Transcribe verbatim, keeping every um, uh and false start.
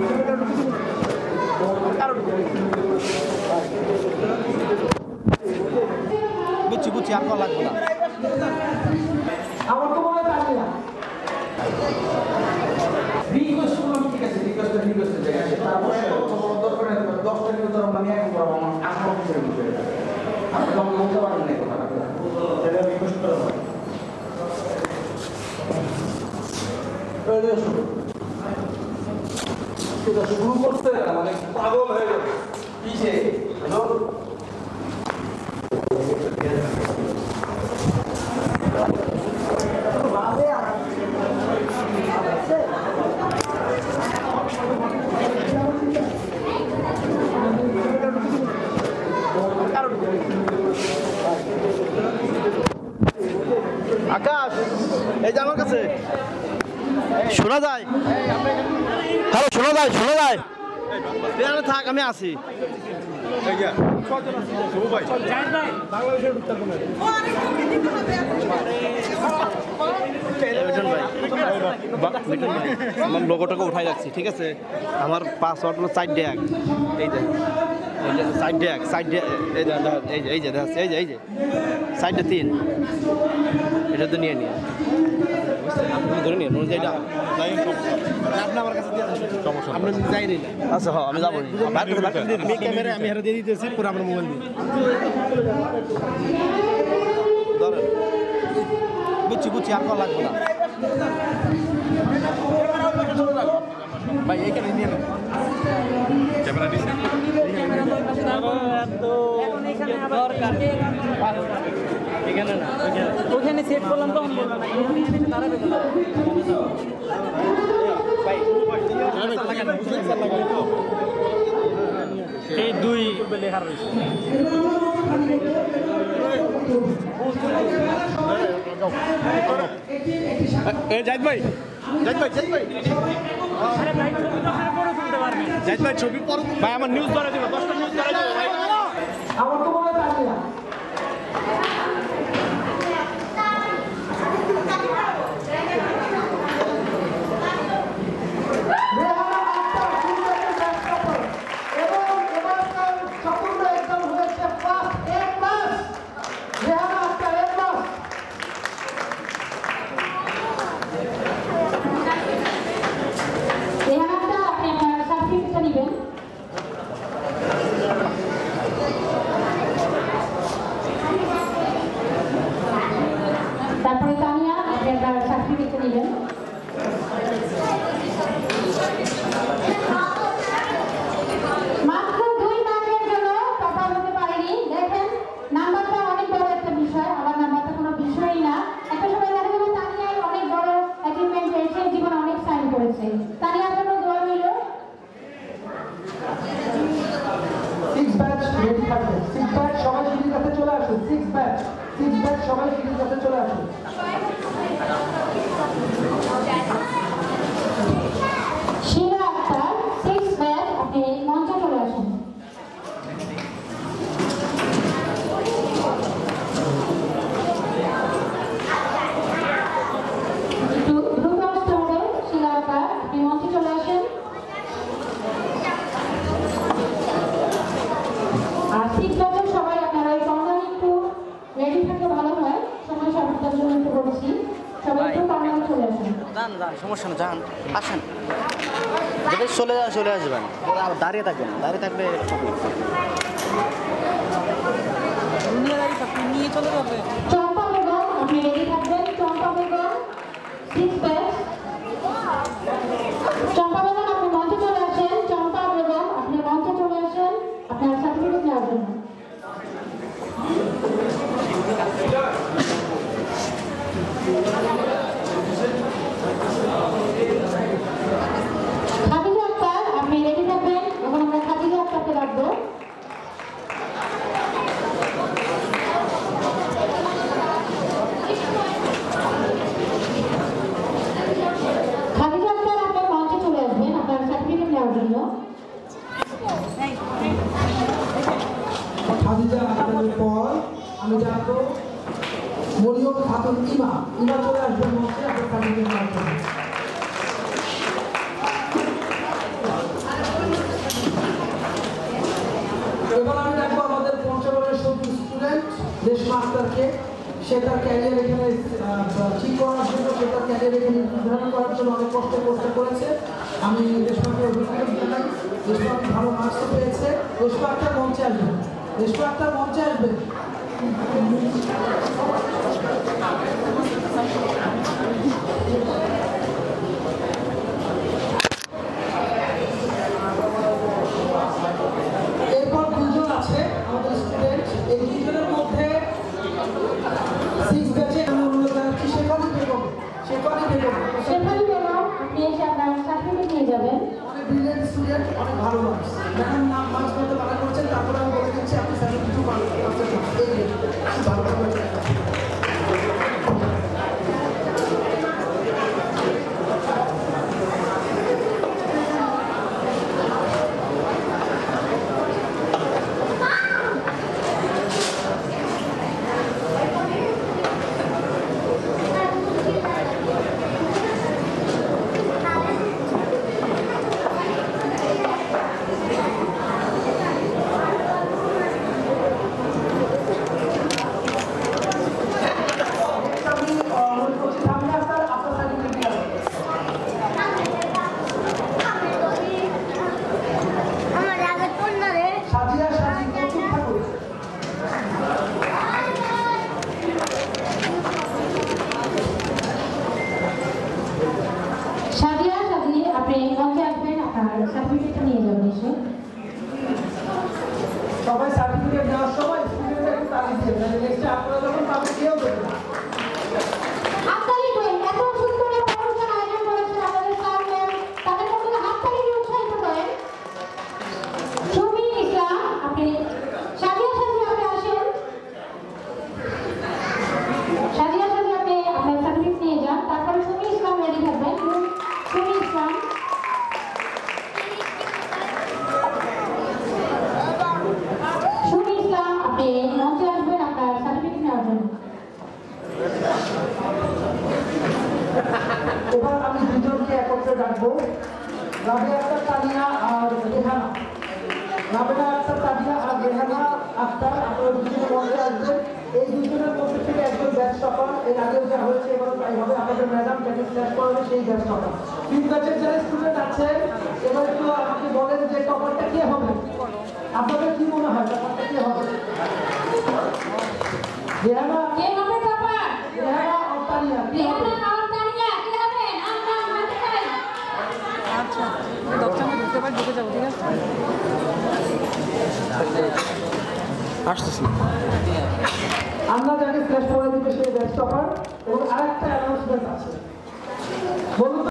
বুঝছি বুঝছি আর কল লাগবে না আমার তো মনে থাকে না রিকোয়েস্ট করলাম ঠিক আছে রিকোয়েস্ট রিকোয়েস্ট জায়গা আছে তারপরে দরকার নেই দশটা মিনিট ধরে আমি এক করব আমার আট অফিসের ভিতরে আপনি তো বলতে পারেন না কথা এটা রিকোয়েস্ট করব এই শুরু এটা শুরু করতে মানে পাগল হয়ে গেল কিসে হ্যালো আকাশ এই যে আমার কাছে শোনা যায় হ্যালো শোনা যায় শোনা যায় থাক আমি আসি আমার লোগোটাকে উঠাই রাখছি ঠিক আছে আমার পাসওয়ার্ড হলো সাইড ড্যাগ এই যে এই যে সাইড ড্যাগ সাইড এই যে এই যে এই যে এই যে সাইডে তিন এটা তো নিয়ে নিয়ে আপনি ধরে নিন এটা আপনি আমার কাছে দিয়ে সমস্যা আপনি যাই নিন আচ্ছা হ্যাঁ আমি যাবো আমি ক্যামেরা আমি হারা দিয়ে দিতেছি পুরো আমার মোবাইল দিয়ে ধরেন বুঝছি বুঝছি আর কল লাগবে না ভাই এইখানে নিয়ে নেন ক্যামেরা নিছেন এখানে না ওখানে সেট করলাম তখন বললাম না এখানে দাঁড়াবে ভাই এই দুই লেখা রয়েছে জাহিদ ভাই জাহিদ ভাই জাহিদ ভাই জাহিদ ভাই ছবি পর ভাই আমার নিউজ ধরে দেবো দশটা নিউজ ধরে দেবো ভাই আমার তো মনে থাকে না তারপরে তানিয়া আপনার সার্টিফিকেট নেবেন মাত্র দুই মার্কের জন্য টপার হতে পারেনি দেখেন নাম্বারটা অনেক বড় একটা বিষয় আবার নাম্বারটা কোনো বিষয়ই না একটা সময় দেখা যাবে তানিয়ার অনেক বড় অ্যাচিভমেন্ট হয়েছে জীবনে অনেক সাইন করেছে তানিয়ার জন্য দোয়া রইল সিক্স ব্যাচ রেডি থাকবে সিক্স ব্যাচ সবাই সিটির কাছে চলে আসুন সিক্স ব্যাচ সিক্স ব্যাচ সবাই সিটির কাছে চলে আসুন শিলা আক্তার সিক্স ব্যাচ আপনি মঞ্চে চলে আসুন একটু দ্রুত আসতে হবে শিলা আক্তার আপনি মঞ্চে চলে আসেন আর সিক্স ব্যাচের সবাই আপনারা এই কর্নারে একটু রেডি থাকলে ভালো হয় সময় সাপেক্ষের জন্য একটু বলছি সবাই একটু কর্নারে চলে আসেন যান যান সমস্যা না যান আসেন যদি চলে যাওয়া চলে আসবেন আবার দাঁড়িয়ে থাকবেন দাঁড়িয়ে থাকলে নিয়ে চলে যাবে চম্পা বেগম আপনি রেডি থাকবেন চম্পা বেগম সিক্স ব্যাচ চম্পা বেগম আপনি মঞ্চে চলে আসেন চম্পা বেগম আপনি মঞ্চে চলে আসেন আপনার সার্টিফিকেট নেওয়ার জন্য খাদিজা আক্তার আপনি রেডি থাকবেন এখন আমরা খাদিজা আক্তারকে রাখবো খাদিজা আক্তার আপনার মঞ্চে চলে আসবেন আপনার সার্টিফিকেট নেওয়ার জন্য খাদিজা আক্তারের পর আমি জানবো মরিয়ম খাতুন ইমা ইমা চলে আসবেন মঞ্চে আপনার সার্টিফিকেট নেওয়ার জন্য কাউন্সিলরকে, সে তার ক্যারিয়ার এখানে ঠিক করার জন্য, সে তার ক্যারিয়ার এখানে নির্ধারণ করার জন্য অনেক কষ্ট কষ্ট করেছে। আমি রেশমাকে অভিনন্দন জানাই। রেশমা ভালো মার্কসও পেয়েছে। রেশমা একটা মঞ্চে আসবেন, রেশমা একটা মঞ্চে আসবেন। এরপর দুজন আছে আমাদের স্টুডেন্ট, এই দুজনের মধ্যে সিক্স ব্যাচে আমি অনুরোধ জানাচ্ছি শেফালি বেগম। শেফালি বেগম শেফালি বেগম, আপনি এসে আপনার সার্টিফিকেট নিয়ে যাবেন। অনেক ব্রিলিয়েন্ট স্টুডেন্ট, অনেক ভালো মার্কস। ম্যাডাম নাম মার্কস বলতে মানা করছেন, তারপরে আমি বলে দিচ্ছি আপনি সেভেন্টি টু পার্সেন্ট এই ভালো ভালো। সাদিয়া সাদি, আপনি মঞ্চে আসবেন, আপনার সার্টিফিকেটটা নিয়ে যাবেন এসে। সবাই সার্টিফিকেট দেওয়ার সময় স্টুডেন্টরা একটু তালি দিয়ে দেন, নেক্সটে আপনারা যখন পাবেন কেউ দেবেন না। হাততালি করেন, এত সুন্দর একটা অনুষ্ঠান আয়োজন করেছেন আমাদের স্যার ম্যাম, তাদের মধ্যে হাততালি দিয়ে উৎসাহিত করেন। সুমি ইসলাম, আপনি সাদিয়া সাদি, আপনি আসেন। সাদিয়া সাদি, আপনি আপনার সার্টিফিকেট নিয়ে যান। তারপরে সুমি ইসলাম রেডি থাকবেন। সুমি ইসলাম, সুমি ইসলাম, আপনি মঞ্চে আসবেন আপনার সার্টিফিকেট নেওয়ার জন্য। এবার আমি দুজনকে একত্রে ডাকবো, রাবেয়া আক্তার তানিয়া আর রেহানা। রাবেয়া আক্তার তানিয়া আর রেহানা আক্তার, আপনারা দুজনে মঞ্চে আসবেন। এই দুজনের মধ্যে থেকে একজন ব্যাচ টপার, এর আগেও যা হয়েছে এবারও তাই হবে। আপনাদের ম্যাডাম যাকে সিলেক্ট করাবে সেই ব্যাচ টপার। তিন ব্যাচের যারা স্টুডেন্ট আছেন, এবার একটু আমাকে বলেন যে টপারটা কে হবে, আপনাদের কি মনে হয় টপারটা কে হবে? রেহানা, কে হবে টপার? রেহানা আর তানিয়া কে হবে? রেহানা আর তানিয়া কে হবে? আমরা জানতে চাই। আচ্ছা, দশটার মধ্যে ঢুকতে পারি, ঢুকে যাবো, ঠিক আছে? আসতেছি। আমরা যাকে সিলেক্ট করে দিতে সেই ব্যাচ টপার। এবং আরেকটা অ্যানাউন্সমেন্ট আছে, বলুন।